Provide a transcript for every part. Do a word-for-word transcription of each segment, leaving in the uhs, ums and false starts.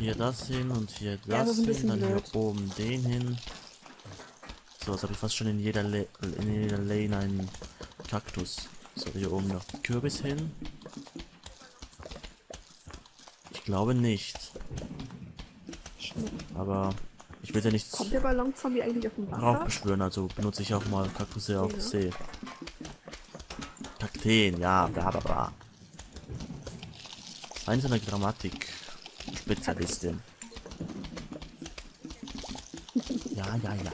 hier das hin und hier Ja, das das ist ein hin, dann bisschen hier oben den hin. So, jetzt habe ich fast schon in jeder, Le in jeder Lane einen Kaktus. So, hier oben noch Kürbis hin. Ich glaube nicht. Aber ich will ja nicht Kommt der Ballonzombie eigentlich auf dem Wasser? raufbeschwören, also benutze ich auch mal Kaktusse auf Ja. See. Kakteen, ja, bla bla bla. Eine so eine Grammatik-Spezialistin. Ja, ja, ja.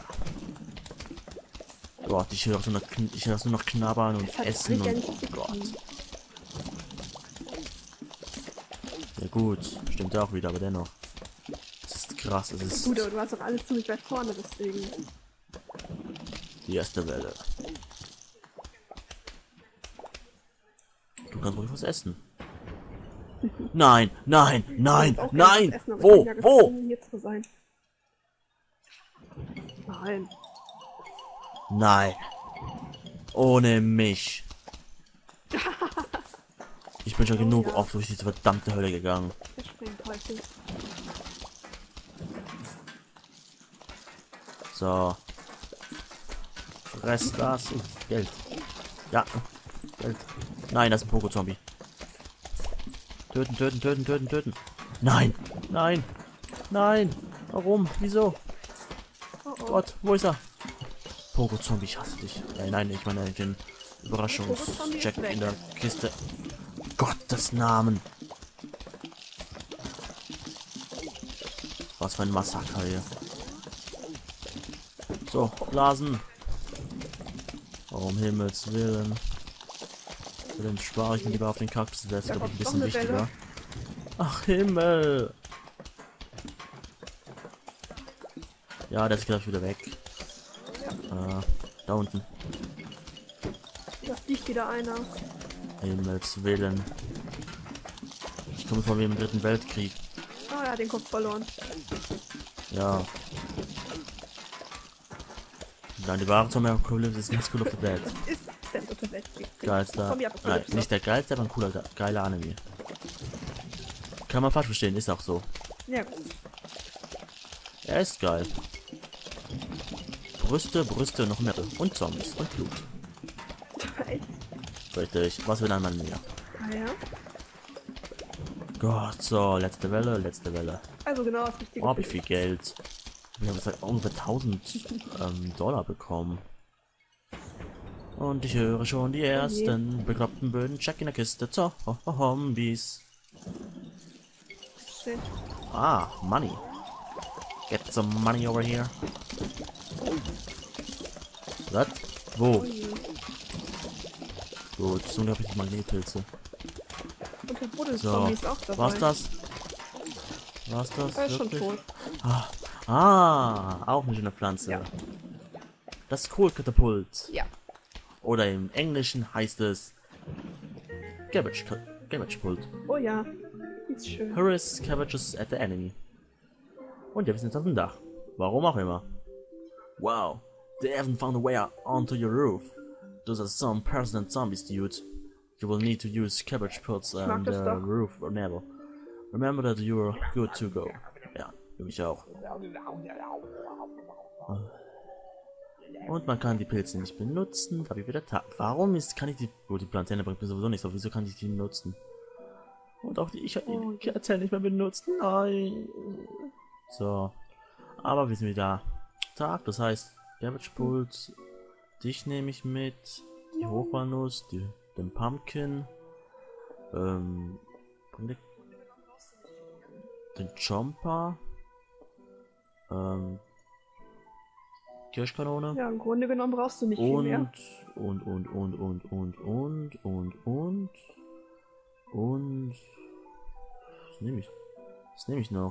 Gott, ich höre so noch, ich höre nur noch knabbern und Das hat essen gar und nichts zu Gott. tun. Ja gut, stimmt auch wieder, aber dennoch. Das ist krass, das ist Gut, aber du hast doch alles ziemlich weit vorne, deswegen. die erste Welle. Du kannst ruhig was essen. Nein, nein, nein, Ich hab auch gerne nein! was essen, aber Wo, ich bin ja wo? gezwungen, hier zu sein. Nein. Nein. Ohne mich. Ich bin schon Oh, genug ja. oft durch diese verdammte Hölle gegangen. Der Springteufel. So. Fress das. Uh, Geld. Ja. Geld. Nein, das ist ein Pogo-Zombie. Töten, töten, töten, töten, töten. Nein. Nein. Nein. Warum? Wieso? Oh oh. Gott, wo ist er? Pogo-Zombie, ich hasse dich. Nein, nein, ich meine den Pogo-Zombie Überraschungs-Jack ist weg. in der Kiste. Gottes Namen. Was für ein Massaker hier. So, Blasen. Oh, um Himmels Willen. Dann spare ich mir lieber auf den Kaktus, der ist, Da glaube ich, ein kommt bisschen noch eine wichtiger. Ach, Himmel. Ja, der ist gleich wieder weg. Äh, da unten. Da fliegt wieder einer. Himmels Willen. Ich komme von mir im dritten Weltkrieg. Oh, er hat den Kopf verloren. Ja. Nein, die wahre Zombie-Apokalypse ist nicht School of the Dead. Das ist der dritte Weltkrieg. Geilster. Nein, Zombie-Apokalypse. nicht der geilste, aber ein cooler, ge- geiler Anime. Kann man falsch verstehen, ist auch so. Ja, gut. Er ist geil. Brüste, Brüste, noch mehr. Und Zombies und Blut. Echt? Richtig. Was will einmal mehr? Ah ja. Gott, so, letzte Welle, letzte Welle. Also genau das Richtige. Oh, hab ich viel Geld. Ich habe seit ungefähr tausend ähm, Dollar bekommen. Und ich höre schon die ersten bekloppten Böden. Check in der Kiste. Zombies. Shit. Ah, money. Get some money over here. Was? Wo? Oh je. Gut, zum Glück habe ich die Magnetpilze. Und der So, Buddel-Zombie ist auch dabei. war's das? War's das? Er ist schon Wirklich? tot. Ah, ah, auch eine schöne Pflanze. Ja. Das Kohlkatapult. Ja. Oder im Englischen heißt es Cabbage, Cabbage Pult. Oh ja. Ist schön. Harass cabbages at the enemy. Und wir sind jetzt auf dem Dach. Warum auch immer. Wow, they haven't found a way out onto your roof. Those are some President zombies, dude. You will need to use cabbage pults mag on the das doch. roof or never. Remember that you're good to go. Ja, für mich auch. Und man kann die Pilze nicht benutzen, da habe ich wieder Tag. Warum ist, kann ich die, oh, die Plantäne bringt mir sowieso nichts, aber wieso kann ich die benutzen? Und auch die, ich habe Oh, die Kerze nicht mehr benutzt, nein. So, aber wir sind wieder Tag, das heißt, Cabbage Pult, dich nehme ich mit, die Hochwalnuss, die, den Pumpkin, ähm, bring den, den Jumper, ähm, Kirschkanone. Ja, im Grunde genommen brauchst du nicht viel mehr. Und, und, und, und, und, und, und, und, und, was nehme ich? Was nehme ich noch?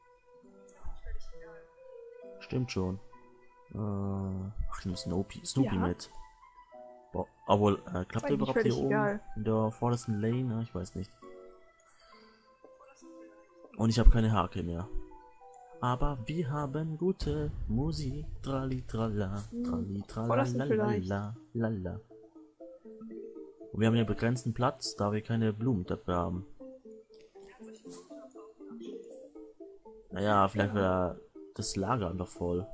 Stimmt schon. Äh, ach, ich nehme Snoopy, Snoopy Ja. mit. Boah, obwohl, äh, klappt der Eigentlich überhaupt hier völlig oben? egal. In der vordersten Lane? Na, ich weiß nicht. Und ich habe keine Hake mehr. Aber wir haben gute Musik. Trali, trala, trali, Vordersten vielleicht. trala, lala. Und wir haben ja begrenzten Platz, da wir keine Blumen dafür haben. Naja, vielleicht wäre das Lager einfach voll.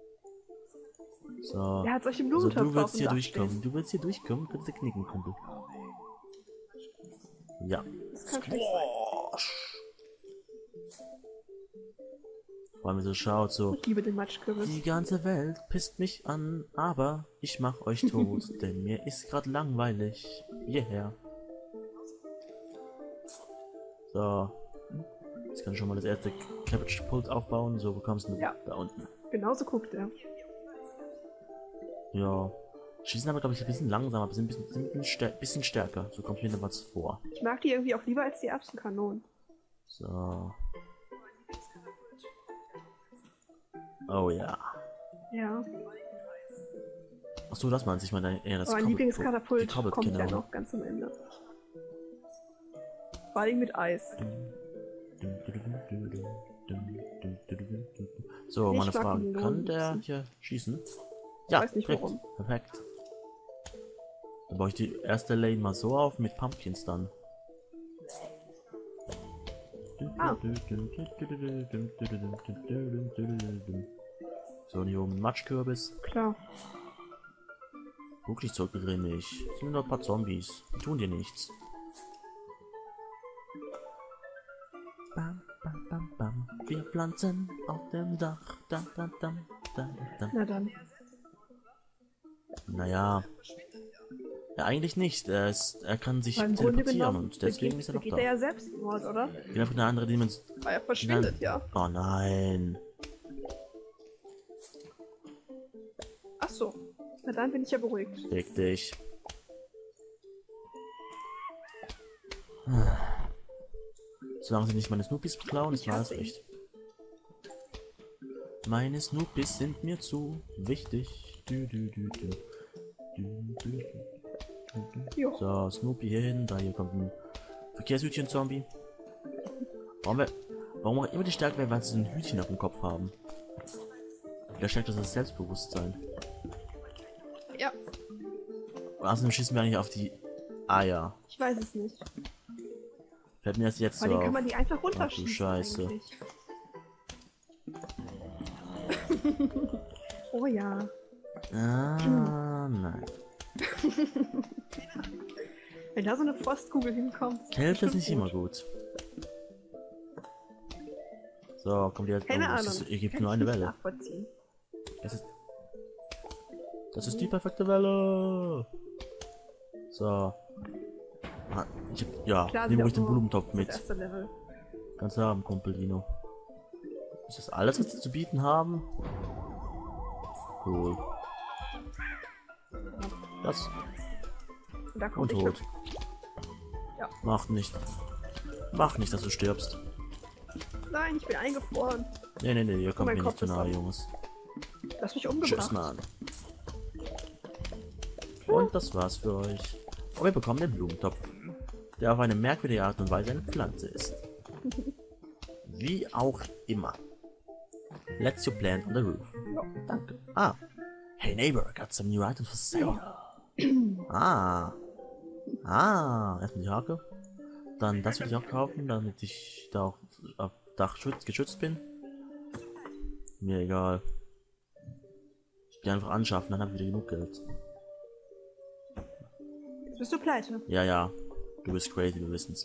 So. Er hat solche Also Blumentöpfe du willst auf dem hier Dach durchkommen. stehen. Du willst hier durchkommen, kannst du knicken, Kumpel. Ja. Das kann schlecht sein. Vor allem so schaut so. Ich liebe den Matschkürbis. Die ganze Welt pisst mich an, aber ich mach euch tot, denn mir ist grad langweilig. Hierher. So. Jetzt kann ich schon mal das erste Cabbage-Pult aufbauen. So, wo kommst du denn? Ja. Da unten. Genauso guckt er. Ja. Schießen aber, glaube ich, ein bisschen langsamer, ein bisschen, bisschen, bisschen, stär bisschen stärker. So kommt mir noch was vor. Ich mag die irgendwie auch lieber als die Erbsenkanonen. So. Oh ja. Ja. Achso, das meinst du? Ich meine eher das Aber mein Cobbit- Lieblingskatapult die Cobbit kommt ja genau. noch ganz am Ende. Vor allem mit Eis. So, Ich meine mag Frage. die Kann Melonen der nicht. hier schießen? Ja, weiß nicht perfekt. warum. Perfekt. Dann baue ich die erste Lane mal so auf mit Pumpkins dann. Ah. So, und hier oben Matschkürbis. Klar. Guck nicht so grimmig. Es sind nur ein paar Zombies. Die tun dir nichts. Bam, bam, bam, bam. Wir pflanzen auf dem Dach. Da, da, da, da, da. Na dann. Naja. Ja, eigentlich nicht. Er, ist, er kann sich Weil im Grunde teleportieren genommen und deswegen begeht, ist er noch begeht da. er ja Selbstmord, oder? Geht einfach in eine andere Dimension. Weil er verschwindet, ja. Oh nein. Ach so. Na dann bin ich ja beruhigt. Fick dich. Solange sie nicht meine Snoopies klauen, ist Ich mir alles hasse ihn. recht. Meine Snoopies sind mir zu wichtig. Du, du, du, du. Du, du, du, du. Jo. So, Snoopy hier hin. Da hier kommt ein Verkehrshütchen-Zombie. Warum, wir, warum auch immer die Stärke wäre, weil sie so ein Hütchen auf dem Kopf haben. Da stärkt das das Selbstbewusstsein. Ja. Und außerdem schießen wir eigentlich auf die Eier. Ich weiß es nicht. Fällt mir das jetzt Weil so den auf. kann man die einfach Ach du runterschießen. Scheiße. Eigentlich. Oh ja. Ah, nein. Wenn da so eine Frostkugel hinkommt. Kälte ist bestimmt nicht immer gut. So, kommt jetzt. Keine oh, Ahnung. es ist, hier gibt Kann nur ich eine nicht Welle. nachvollziehen. Das ist. Das ist die perfekte Welle. So. Ah, ich hab, ja, Klar, nehmen sieht ruhig auch den nur Blumentopf das mit. erste Level. Kannst du haben, Kumpel Dino. Ist das alles, was sie zu bieten haben? Cool. Das. Und da Und kommt ich tot. mit. Ja. Mach nicht. Mach nicht, dass du stirbst. Nein, ich bin eingefroren. Nee, nee, nee, ihr kommt mein mir Kopf nicht zu ist nahe, ab. Jungs. Du hast mich umgebracht. Tschüss, Mann. Und das war's für euch. Und wir bekommen den Blumentopf, der auf eine merkwürdige Art und Weise eine Pflanze ist. Wie auch immer. Let's your plant on the roof. Ja. Danke. Ah. Hey neighbor, I got some new items for sale. Ah. Ah. Erstmal die Hake. Dann das will ich auch kaufen, damit ich da auch auf Dach schütz, geschützt bin. Mir egal. Ich kann einfach anschaffen, dann habe ich wieder genug Geld. Jetzt bist du pleite. Ja, ja. Du bist crazy, wir wissen's.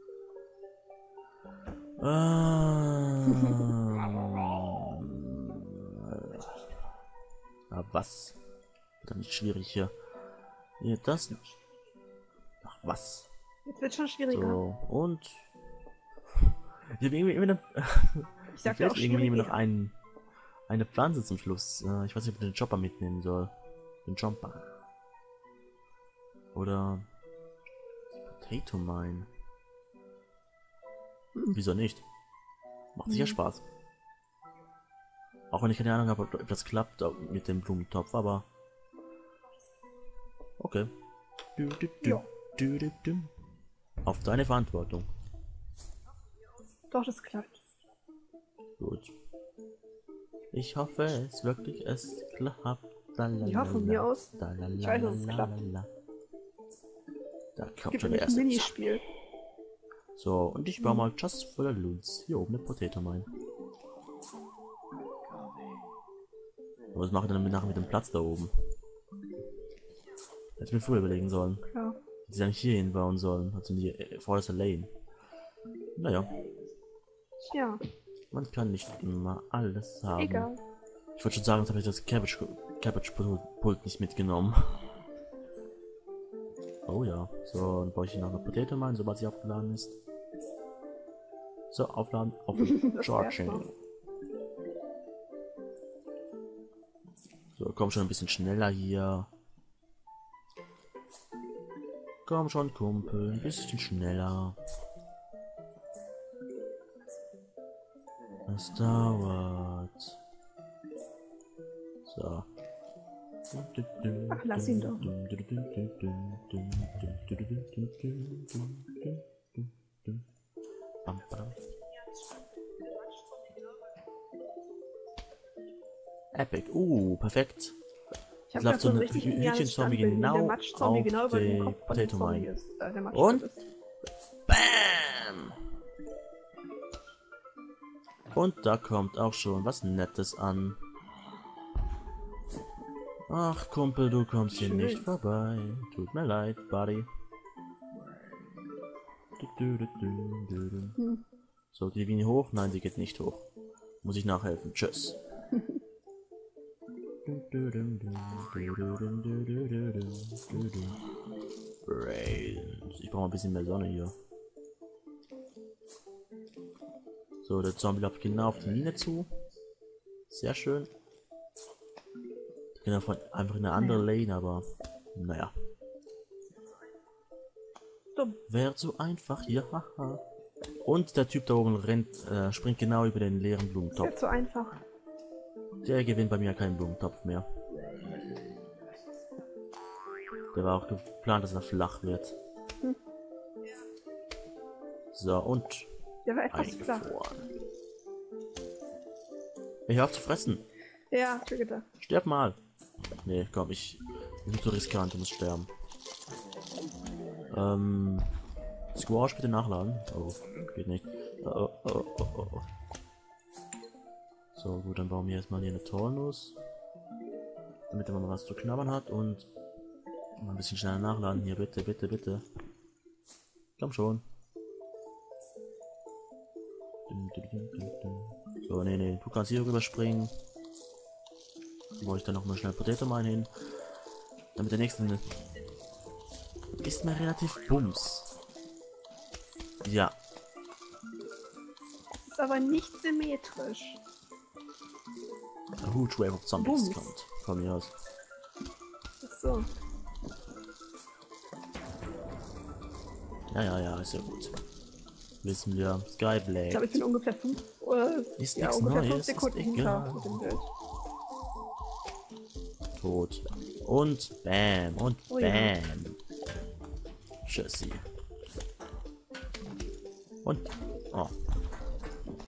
Ähm. Ah, was? Dann nicht schwierig hier. Hier, das. Ach, was? Jetzt wird schon schwieriger. So, und. Ich hab irgendwie immer eine. Ich sag Mir ja auch fehlt irgendwie immer noch schwieriger. ein, eine Pflanze zum Schluss. Äh, Ich weiß nicht, ob ich den Chopper mitnehmen soll. Den Chopper. Oder. Potato Mine. Hm, wieso nicht? Macht sicher Hm. Spaß. Auch wenn ich keine Ahnung habe, ob das klappt ob mit dem Blumentopf, aber. Okay. Du, du, du, Ja. du, du, du. Auf deine Verantwortung. Doch, das klappt. Gut. Ich hoffe es wirklich, es klappt. Ja, von mir aus. Ich weiß, dass es klappt. Da Es kommt gibt schon nämlich der ein erste. Minispiel. So, und ich baue mal just for the loons. Hier oben eine Potato Mine. Was mache ich dann nachher mit dem Platz da oben? Hätte ich mir früher überlegen sollen. Klar. Hätte ich eigentlich hier hinbauen sollen. Also in die äh, vorderste Lane. Naja. Tja, Man kann nicht immer alles haben. egal. Ich wollte schon sagen, jetzt habe ich das Cabbage, Cabbage Pult nicht mitgenommen. Oh ja. So, dann baue ich hier noch eine Potato Mine, sobald sie aufgeladen ist. So, aufladen, auf Das Charging. erstmal. So, komm schon ein bisschen schneller hier. Komm schon, Kumpel, ein bisschen schneller. Das dauert. So. Ach, lass ihn doch. Bam, bam. Epic. Uh, perfekt. Ich habe läuft gerade so so ein ein richtig Hü- geniales Hühnchenzombie Standbild, wie der genau Matschzombie auf genau über den den Kopf von dem Potato Zombie Mine. ist. Äh, der Matsch Und? ist. Bam! Und da kommt auch schon was Nettes an. Ach, Kumpel, du kommst hier Schön. nicht vorbei. Tut mir leid, Buddy. Hm. So, geht die Linie hoch? Nein, sie geht nicht hoch. Muss ich nachhelfen. Tschüss. Brains. Ich brauche ein bisschen mehr Sonne hier. So, der Zombie läuft genau auf die Mine zu. Sehr schön. Genau, von einfach in eine andere Lane, aber naja. Dumm. Wäre so einfach hier, haha. Und der Typ da oben rennt, äh, springt genau über den leeren Ist Blumentopf. jetzt so einfach. Der gewinnt bei mir keinen Blumentopf mehr. Der war auch geplant, dass er flach wird. Hm. So, und Der war etwas flach. eingefroren. Ich hör auf zu fressen. Ja, hab ich mir gedacht. Sterb mal. Nee, komm, ich bin zu riskant, ich muss sterben. Ähm, Squash bitte nachladen. Oh, geht nicht. Oh, oh, oh, oh, oh, oh. So, gut, dann bauen wir erstmal hier eine Tornuss. Damit man mal was zu knabbern hat und mal ein bisschen schneller nachladen. Hier, bitte, bitte, bitte. Komm schon. So, nee, nee, du kannst hier rüberspringen. Wo ich dann noch mal schnell Potato Mine hin. Damit der nächste ist mir relativ bums. Ja. Ist aber nicht symmetrisch. A huge wave of Zombies Bums. kommt von mir aus. Ach so. Ja, ja, ja, ist ja gut. Wissen wir. Skyblack. Ich glaube, ich bin ungefähr fünf, äh, Ist ja, nichts ungefähr fünf Neues, Sekunden ist hinter egal. mit dem Bild. Tot. Und bam. Und Oh ja. bam. Tschüssi. Und. Oh,